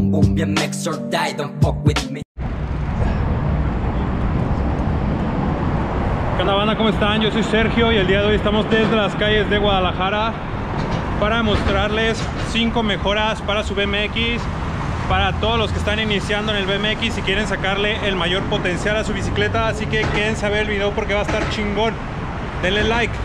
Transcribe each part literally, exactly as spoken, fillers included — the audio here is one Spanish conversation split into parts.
boom boom, B M X or die, don't fuck with me. ¿Qué onda, banda? ¿Cómo están? Yo soy Sergio y el día de hoy estamos desde las calles de Guadalajara para mostrarles cinco mejoras para su B M X, para todos los que están iniciando en el B M X y quieren sacarle el mayor potencial a su bicicleta. Así que quédense a ver el video porque va a estar chingón. Denle like.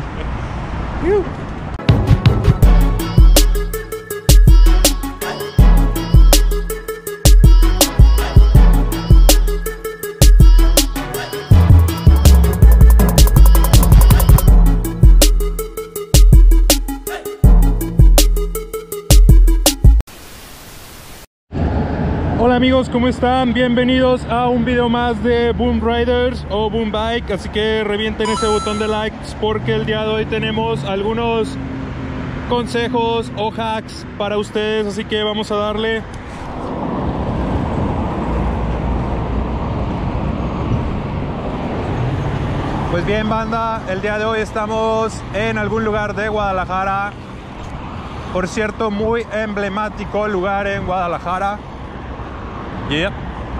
Hola amigos, ¿cómo están? Bienvenidos a un video más de Boom Riders o Boom Bike. Así que revienten ese botón de likes porque el día de hoy tenemos algunos consejos o hacks para ustedes. Así que vamos a darle. Pues bien, banda, el día de hoy estamos en algún lugar de Guadalajara. Por cierto, muy emblemático lugar en Guadalajara. Yeah.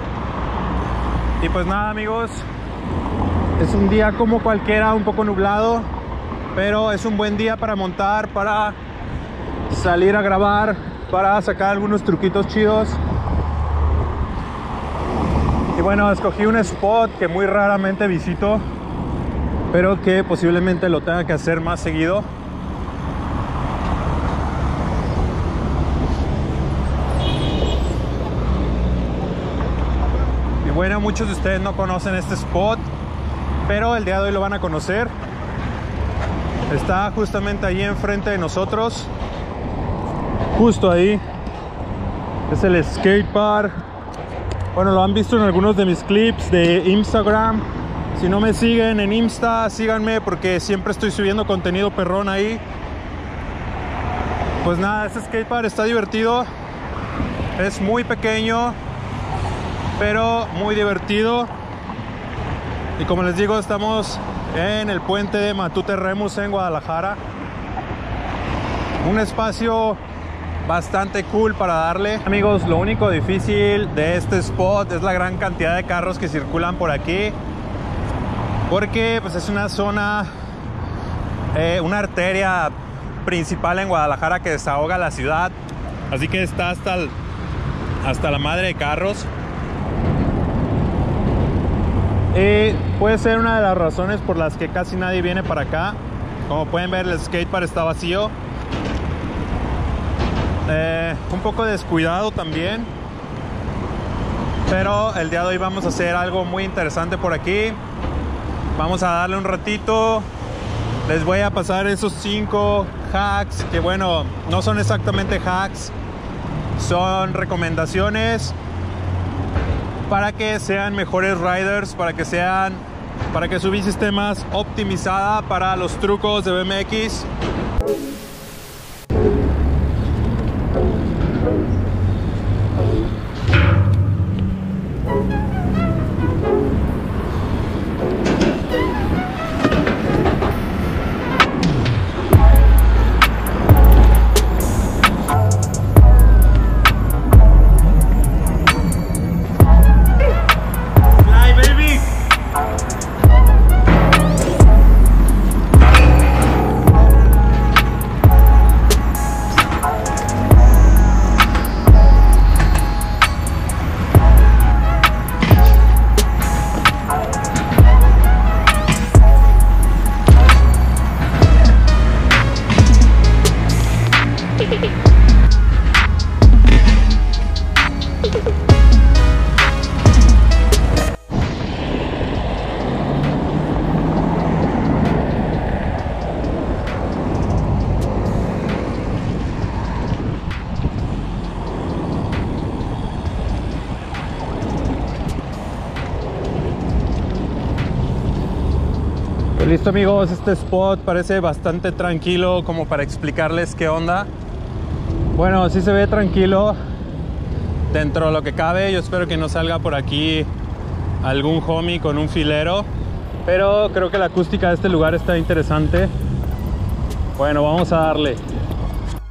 Y pues nada, amigos, es un día como cualquiera, un poco nublado, pero es un buen día para montar, para salir a grabar, para sacar algunos truquitos chidos. Y bueno, escogí un spot que muy raramente visito, pero que posiblemente lo tenga que hacer más seguido. Bueno, muchos de ustedes no conocen este spot, pero el día de hoy lo van a conocer. Está justamente ahí enfrente de nosotros, justo ahí. Es el skate park. Bueno, lo han visto en algunos de mis clips de Instagram. Si no me siguen en Insta, síganme porque siempre estoy subiendo contenido perrón ahí. Pues nada, este skate park está divertido. Es muy pequeño, pero muy divertido. Y como les digo, estamos en el puente de Matute Remus en Guadalajara. Un espacio bastante cool para darle. Amigos, lo único difícil de este spot es la gran cantidad de carros que circulan por aquí, porque pues es una zona, eh, una arteria principal en Guadalajara que desahoga la ciudad. Así que está hasta, el, hasta la madre de carros. Y puede ser una de las razones por las que casi nadie viene para acá. Como pueden ver, el skatepark está vacío. Eh, un poco descuidado también. Pero el día de hoy vamos a hacer algo muy interesante por aquí. Vamos a darle un ratito. Les voy a pasar esos cinco hacks, que bueno, no son exactamente hacks, son recomendaciones para que sean mejores riders, para que sean, para que su bici esté más optimizada para los trucos de B M X. Listo amigos, este spot parece bastante tranquilo como para explicarles qué onda. Bueno, sí se ve tranquilo dentro de lo que cabe. Yo espero que no salga por aquí algún homie con un filero, pero creo que la acústica de este lugar está interesante. Bueno, vamos a darle.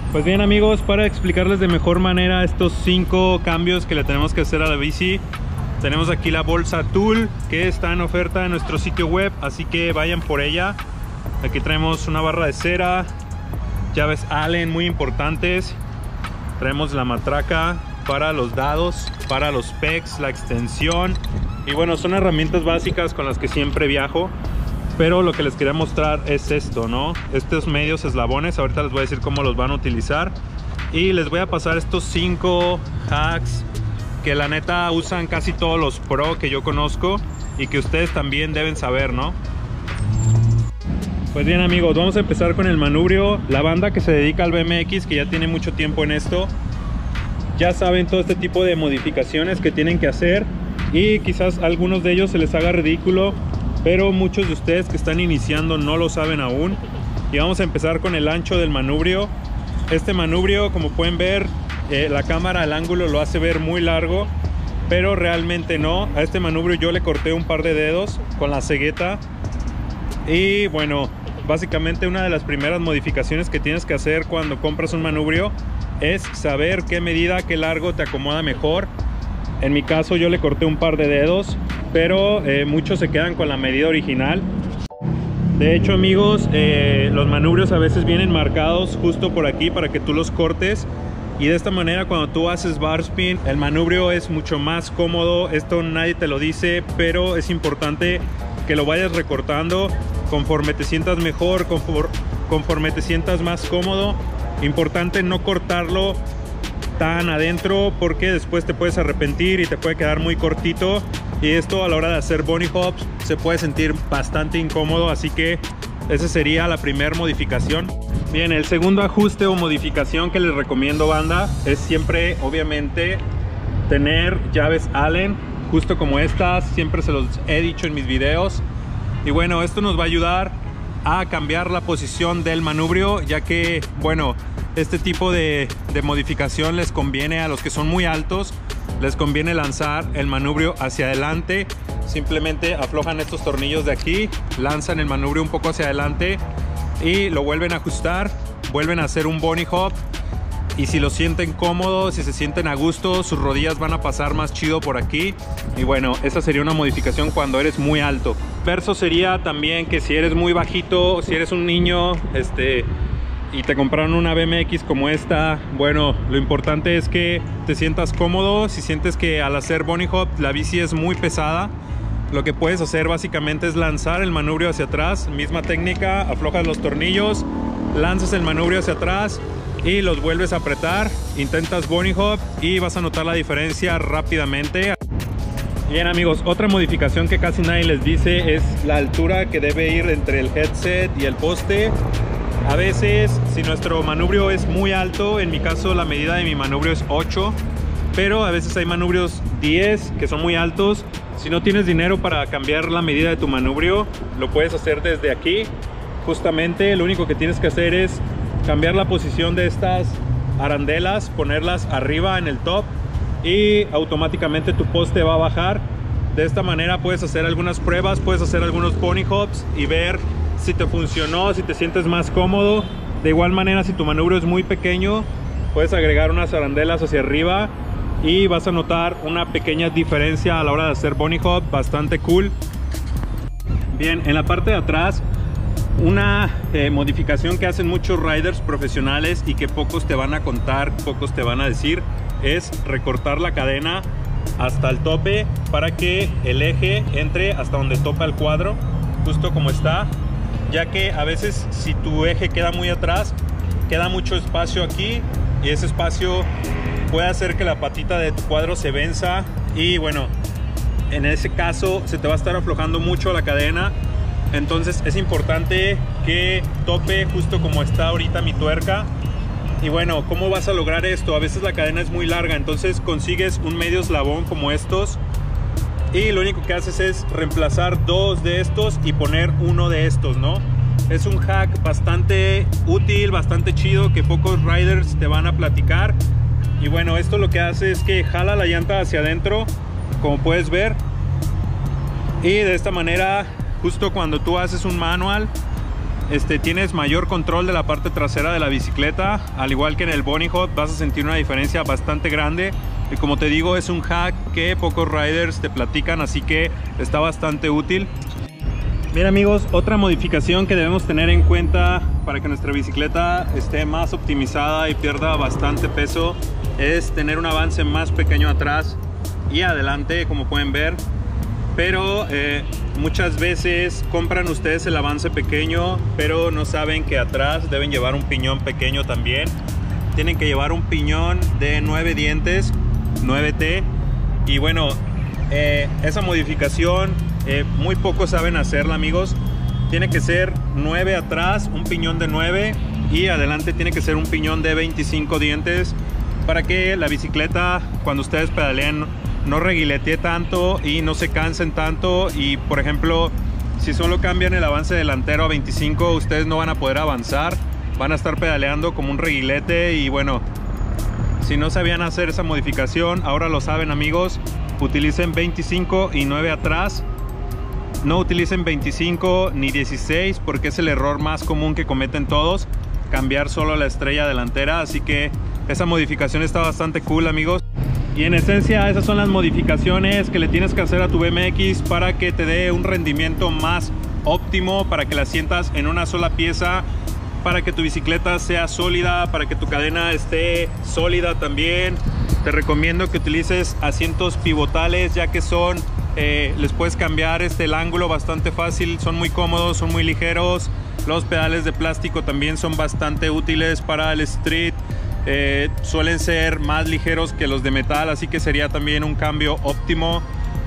Pues bien amigos, para explicarles de mejor manera estos cinco cambios que le tenemos que hacer a la bici, tenemos aquí la bolsa Tool que está en oferta en nuestro sitio web, así que vayan por ella. Aquí traemos una barra de cera, llaves Allen muy importantes, traemos la matraca para los dados, para los pegs, la extensión, y bueno, son herramientas básicas con las que siempre viajo. Pero lo que les quería mostrar es esto, ¿no? Estos medios eslabones, ahorita les voy a decir cómo los van a utilizar. Y les voy a pasar estos cinco hacks que la neta usan casi todos los pro que yo conozco y que ustedes también deben saber, ¿no? Pues bien amigos, vamos a empezar con el manubrio. La banda que se dedica al B M X, que ya tiene mucho tiempo en esto, ya saben todo este tipo de modificaciones que tienen que hacer. Y quizás a algunos de ellos se les haga ridículo, pero muchos de ustedes que están iniciando no lo saben aún. Y vamos a empezar con el ancho del manubrio. Este manubrio, como pueden ver, eh, la cámara, el ángulo lo hace ver muy largo, pero realmente no. A este manubrio yo le corté un par de dedos con la cegueta. Y bueno, básicamente una de las primeras modificaciones que tienes que hacer cuando compras un manubrio es saber qué medida, qué largo te acomoda mejor. En mi caso yo le corté un par de dedos, pero eh, muchos se quedan con la medida original. De hecho amigos, eh, los manubrios a veces vienen marcados justo por aquí para que tú los cortes, y de esta manera cuando tú haces bar spin el manubrio es mucho más cómodo. Esto nadie te lo dice, pero es importante que lo vayas recortando conforme te sientas mejor, conforme, conforme te sientas más cómodo. Importante no cortarlo tan adentro porque después te puedes arrepentir y te puede quedar muy cortito, y esto a la hora de hacer bunny hops se puede sentir bastante incómodo, así que esa sería la primera modificación. Bien, el segundo ajuste o modificación que les recomiendo, banda, es siempre obviamente tener llaves Allen, justo como estas, siempre se los he dicho en mis videos. Y bueno, esto nos va a ayudar a cambiar la posición del manubrio, ya que bueno, este tipo de, de modificación les conviene a los que son muy altos, les conviene lanzar el manubrio hacia adelante. Simplemente aflojan estos tornillos de aquí, lanzan el manubrio un poco hacia adelante y lo vuelven a ajustar, vuelven a hacer un bunny hop, y si lo sienten cómodo, si se sienten a gusto, sus rodillas van a pasar más chido por aquí. Y bueno, esa sería una modificación cuando eres muy alto. Verso sería también que si eres muy bajito, si eres un niño este, y te compraron una B M X como esta, bueno, lo importante es que te sientas cómodo. Si sientes que al hacer bunny hop la bici es muy pesada, lo que puedes hacer básicamente es lanzar el manubrio hacia atrás. Misma técnica, aflojas los tornillos, lanzas el manubrio hacia atrás y los vuelves a apretar, intentas bunny hop y vas a notar la diferencia rápidamente. Bien amigos, otra modificación que casi nadie les dice es la altura que debe ir entre el headset y el poste. A veces, si nuestro manubrio es muy alto, en mi caso la medida de mi manubrio es ocho, pero a veces hay manubrios diez que son muy altos. Si no tienes dinero para cambiar la medida de tu manubrio, lo puedes hacer desde aquí. Justamente lo único que tienes que hacer es cambiar la posición de estas arandelas, ponerlas arriba en el top, y automáticamente tu poste va a bajar. De esta manera puedes hacer algunas pruebas, puedes hacer algunos bunny hops y ver si te funcionó, si te sientes más cómodo. De igual manera, si tu manubrio es muy pequeño, puedes agregar unas arandelas hacia arriba y vas a notar una pequeña diferencia a la hora de hacer bunny hop, bastante cool. Bien, en la parte de atrás, una eh, modificación que hacen muchos riders profesionales y que pocos te van a contar, pocos te van a decir, es recortar la cadena hasta el tope para que el eje entre hasta donde topa el cuadro, justo como está, ya que a veces si tu eje queda muy atrás, queda mucho espacio aquí, y ese espacio puede hacer que la patita de tu cuadro se venza, y bueno, en ese caso se te va a estar aflojando mucho la cadena. Entonces es importante que tope justo como está ahorita mi tuerca. Y bueno, ¿cómo vas a lograr esto? A veces la cadena es muy larga, entonces consigues un medio eslabón como estos y lo único que haces es reemplazar dos de estos y poner uno de estos, ¿no? Es un hack bastante útil, bastante chido, que pocos riders te van a platicar. Y bueno, esto lo que hace es que jala la llanta hacia adentro, como puedes ver, y de esta manera, justo cuando tú haces un manual, este, tienes mayor control de la parte trasera de la bicicleta. Al igual que en el Bunny Hop, vas a sentir una diferencia bastante grande. Y como te digo, es un hack que pocos riders te platican, así que está bastante útil. Bien amigos, otra modificación que debemos tener en cuenta para que nuestra bicicleta esté más optimizada y pierda bastante peso es tener un avance más pequeño atrás y adelante, como pueden ver. Pero eh, muchas veces compran ustedes el avance pequeño, pero no saben que atrás deben llevar un piñón pequeño también. Tienen que llevar un piñón de nueve dientes, nueve T. Y bueno, eh, esa modificación eh, muy pocos saben hacerla, amigos. Tiene que ser nueve atrás, un piñón de nueve, y adelante tiene que ser un piñón de veinticinco dientes, para que la bicicleta, cuando ustedes pedaleen, no reguiletee tanto y no se cansen tanto. Y por ejemplo, si solo cambian el avance delantero a veinticinco, ustedes no van a poder avanzar, van a estar pedaleando como un reguilete. Y bueno, si no sabían hacer esa modificación, ahora lo saben, amigos. Utilicen veinticinco y nueve atrás. No utilicen veinticinco ni dieciséis, porque es el error más común que cometen todos, cambiar solo la estrella delantera. Así que esa modificación está bastante cool, amigos. Y en esencia esas son las modificaciones que le tienes que hacer a tu B M X para que te dé un rendimiento más óptimo, para que la sientas en una sola pieza, para que tu bicicleta sea sólida, para que tu cadena esté sólida también. Te recomiendo que utilices asientos pivotales, ya que son eh, les puedes cambiar este, el ángulo bastante fácil, son muy cómodos, son muy ligeros. Los pedales de plástico también son bastante útiles para el street. Eh, suelen ser más ligeros que los de metal, así que sería también un cambio óptimo.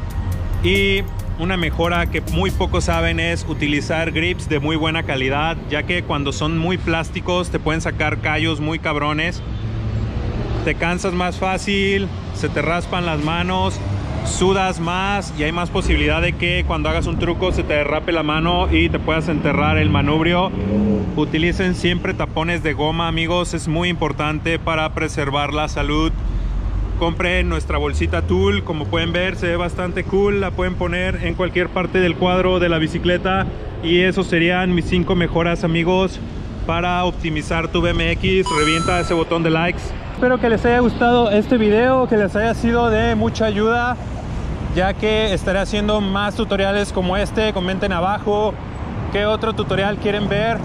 Y una mejora que muy pocos saben es utilizar grips de muy buena calidad, ya que cuando son muy plásticos te pueden sacar callos muy cabrones. Te cansas más fácil, se te raspan las manos, sudas más y hay más posibilidad de que cuando hagas un truco se te derrape la mano y te puedas enterrar el manubrio. Utilicen siempre tapones de goma, amigos, es muy importante para preservar la salud. Compren nuestra bolsita Tool, como pueden ver se ve bastante cool, la pueden poner en cualquier parte del cuadro de la bicicleta. Y esos serían mis cinco mejoras, amigos, para optimizar tu B M X. Revienta ese botón de likes. Espero que les haya gustado este video, que les haya sido de mucha ayuda, ya que estaré haciendo más tutoriales como este. Comenten abajo qué otro tutorial quieren ver.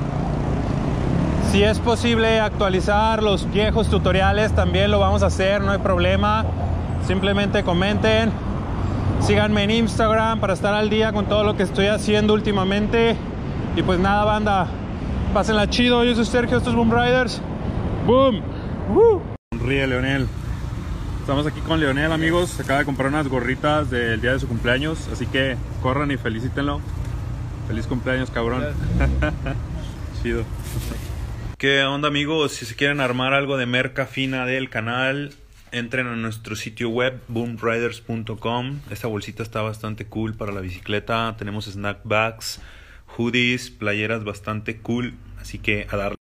Si es posible actualizar los viejos tutoriales, también lo vamos a hacer, no hay problema. Simplemente comenten. Síganme en Instagram para estar al día con todo lo que estoy haciendo últimamente. Y pues nada, banda, pásenla chido. Yo soy Sergio, estos Boom Riders. Boom. Woo. Sonríe, Leonel. Estamos aquí con Leonel, amigos. Se acaba de comprar unas gorritas del día de su cumpleaños, así que corran y felicítenlo. Feliz cumpleaños, cabrón. Chido. ¿Qué onda, amigos? Si se quieren armar algo de merca fina del canal, entren a nuestro sitio web boom riders punto com. Esta bolsita está bastante cool para la bicicleta. Tenemos snack bags, hoodies, playeras bastante cool, así que a darle.